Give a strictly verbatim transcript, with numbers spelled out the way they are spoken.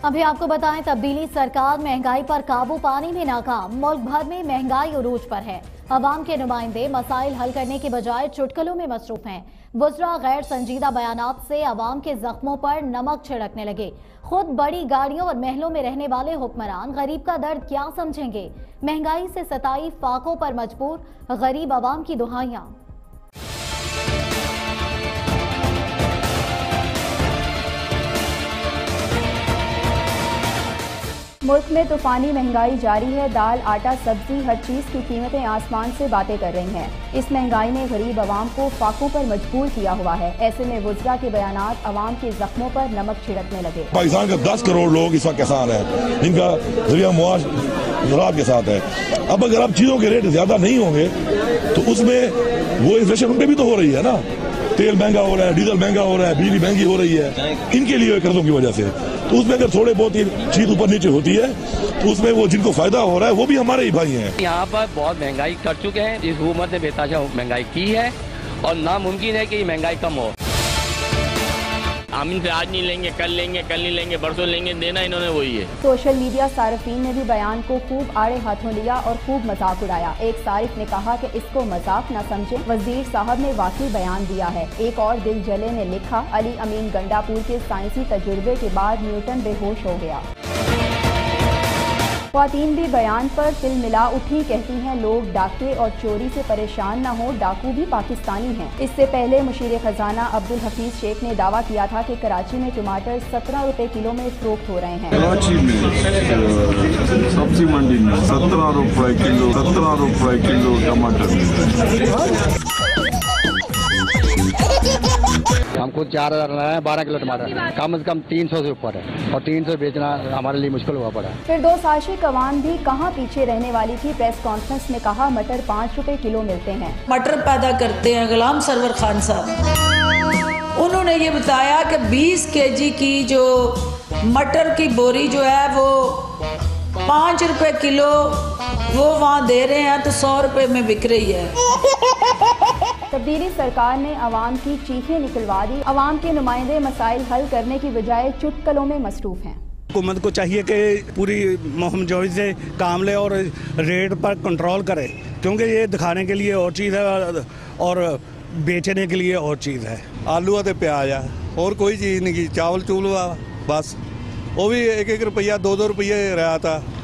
अभी आपको बताएं, तब्दीली सरकार महंगाई पर काबू पाने में नाकाम। मुल्क भर में महंगाई उरूज पर है। अवाम के नुमाइंदे मसाइल हल करने के बजाय चुटकुलों में मसरूफ हैं। बुज़रा गैर संजीदा बयानात से अवाम के जख्मों पर नमक छिड़कने लगे। खुद बड़ी गाड़ियों और महलों में रहने वाले हुक्मरान गरीब का दर्द क्या समझेंगे। महंगाई से सताई फाकों पर मजबूर गरीब अवाम की दुहाइयां। मुल्क में तूफानी महंगाई जारी है। दाल, आटा, सब्जी, हर चीज की कीमतें आसमान से बातें कर रही हैं। इस महंगाई ने गरीब आवाम को फाकों पर मजबूर किया हुआ है। ऐसे में वुज़रा के बयानात आवाम के जख्मों पर नमक छिड़कने लगे। पाकिस्तान का दस करोड़ लोग इस वक्त किसान है, जिनका जरिया मुआश ज़राअत के साथ है। अब अगर अब चीजों के रेट ज्यादा नहीं होंगे तो उसमें वो इन्फ्लेशन उन पे भी तो हो रही है ना। तेल महंगा हो रहा है, डीजल महंगा हो रहा है, बिजली महंगी हो रही है, इनके लिए कर्जों की वजह से। तो उसमें अगर थोड़े बहुत ही चीज ऊपर नीचे होती है तो उसमें वो जिनको फायदा हो रहा है वो भी हमारे ही भाई हैं। यहाँ पर बहुत महंगाई कर चुके हैं। इस हुकूमत ने बेताशा महंगाई की है और नामुमकिन है कि महंगाई कम हो। हम इनसे आज नहीं लेंगे, कल लेंगे, कल नहीं लेंगे, परसों लेंगे, देना इन्होंने वही है। सोशल मीडिया सार्फिन ने भी बयान को खूब आड़े हाथों लिया और खूब मजाक उड़ाया। एक सारिफ ने कहा कि इसको मजाक न समझे, वजीर साहब ने वाकई बयान दिया है। एक और दिल जले ने लिखा, अली अमीन गंडापुर के साइंसी तजुर्बे के बाद न्यूटन बेहोश हो गया। ख्वातीन भी बयान पर तिल मिला उठी, कहती हैं लोग डाके और चोरी से परेशान न हो, डाकू भी पाकिस्तानी हैं। इससे पहले मुशीर खजाना अब्दुल हफीज शेख ने दावा किया था कि कराची में टमाटर सत्रह रुपए किलो में फरोख्त हो रहे हैं। कराची में सब्जी मंडी में सत्रह रुपए किलो सत्रह रुपए किलो टमाटर। हमको चार हजार है, बारह किलो टमाटर कम से कम तीन सौ से ऊपर है और तीन सौ बेचना हमारे लिए मुश्किल हुआ पड़ा। फिर दो साशिक अवान भी कहाँ पीछे रहने वाली थी। प्रेस कॉन्फ्रेंस में कहा, मटर पाँच रुपए किलो मिलते हैं। मटर पैदा करते हैं गुलाम सरवर खान साहब। उन्होंने ये बताया कि बीस केजी की जो मटर की बोरी जो है वो पाँच रुपए किलो वो वहाँ दे रहे हैं तो सौ रुपए में बिक रही है। तब्दीली सरकार ने अवाम की चीखें निकलवा दी। अवाम के नुमाइंदे मसाइल हल करने की बजाय चुटकुलों में मसरूफ हैं। हुकूमत को चाहिए कि पूरी मुहिम जोई से काम ले और रेट पर कंट्रोल करे, क्योंकि ये दिखाने के लिए और चीज़ है और बेचने के लिए और चीज़ है। आलू ते प्याज है और कोई चीज़ नहीं की। चावल चूल बस वो भी एक एक रुपया दो दो रुपये रहा था।